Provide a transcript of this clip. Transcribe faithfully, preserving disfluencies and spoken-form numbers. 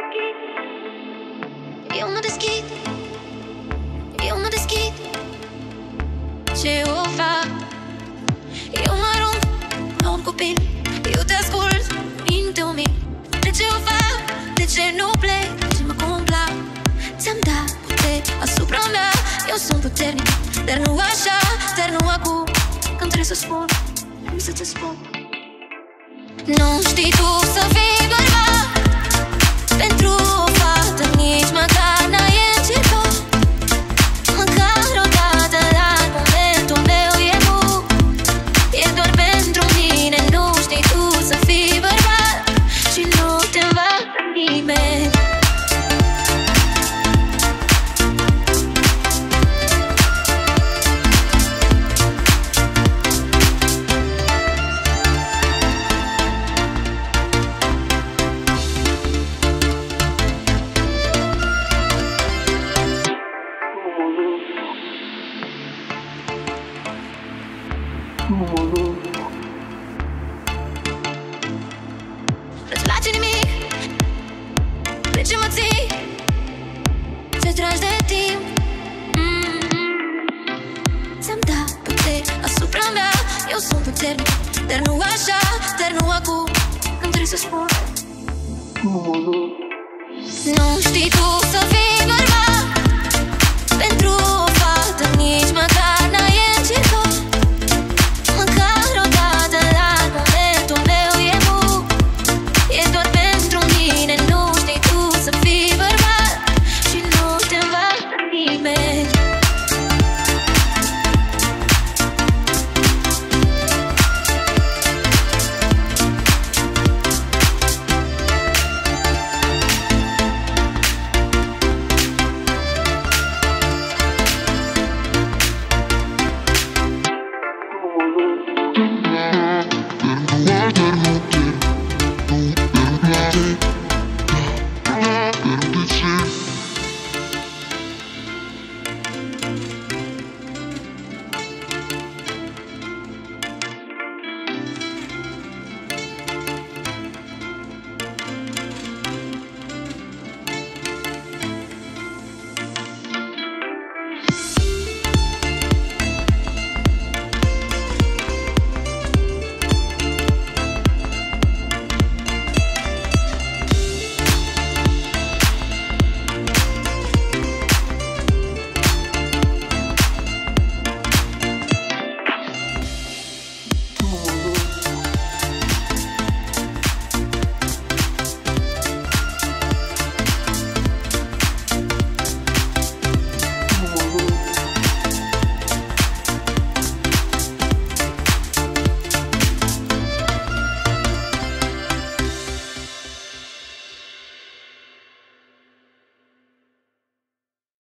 Eu mă deschid, eu mă deschid. Ce o fac? Eu mă arunc la un copil. Eu te ascult, minte umil. De ce o fac? De ce nu plec? Ce mă complac? Ți-am dat putere asupra mea. Eu sunt puternic, dar nu așa, dar nu acum. Când trebuie să spun, trebuie să ți spun. Nu știi tu să fii bărbat. Pentru o fată nici măcar n-ai încercat. Măcar o dată, dar momentul meu e bun. E doar pentru mine. Nu știi tu să fii bărbat și nu te învață nimeni. Nu-ți place nimic de ce mă ții, ce tragi de timp. mm-hmm. Ți-am dat putere asupra mea. Eu sunt puternic, dar nu așa, dar nu acum. Când trebuie să spun. Nu știi tu să fii bărbat. Pentru o fată nici măcar n-ai încercat. Măcar o dată, dar momentul meu e bun. E doar pentru mine. Nu știi tu să fii bărbat și nu te învață nimeni. Eternidad, eternidad, eternidad.